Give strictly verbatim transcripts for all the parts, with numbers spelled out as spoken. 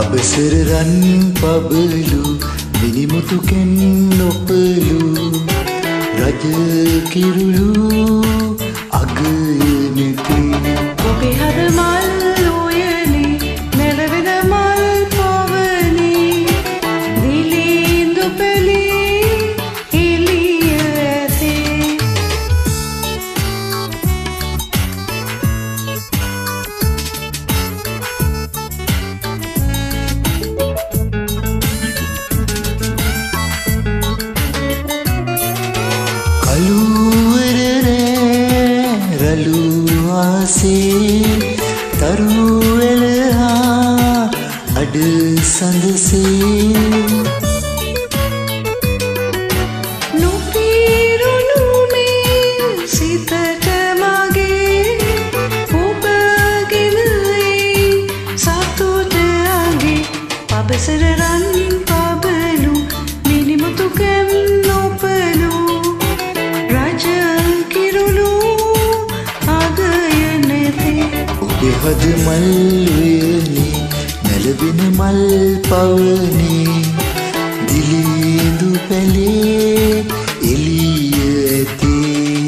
පබසර රන් පබලු මිනිමුතු කෙන් නොපලු රජ කිරුළු අගයනති ඔබේ හද මල් උයනේ නැලවෙන මල් පවනේ දිලිඳු පෙළේ එළිය ඇතේ රලු ආසේ තරුවෙලහා අඩ සඳසේ නොපීරුණු මේ සිතට මගේ ඔබගෙන ඒ සතුට අගේ පබසර රන් පබලු මිනිමුතු කැම් නොපලු රජ කිරුළු හද මල් උයනේ නැලවෙන මල් පවනේ දිලිඳු පැලේ එළිය ඇතේ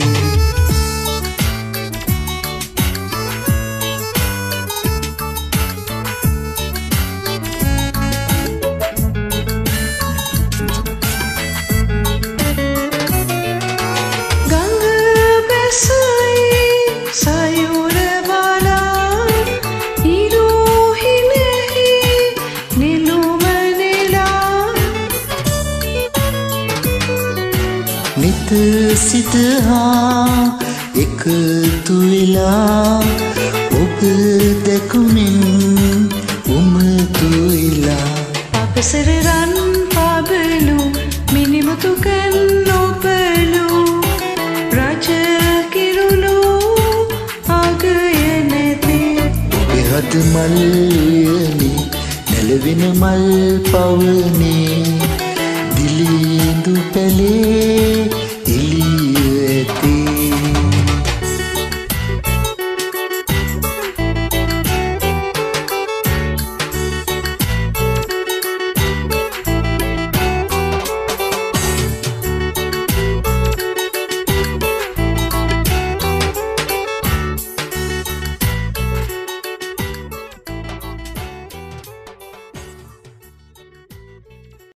ගඟ බැසයි සයුර නිත සිත හා එකතු වෙලා ඔබ දැකුමින් උමතු වෙලා පබසර රන් පබලු මිනිමුතු කැන් නොපලු රජ කිරුළු අගය නැතේ ඔබේ හද මල් උයනේ නැලවෙන මල් පවනේ දිලිඳු පැලේ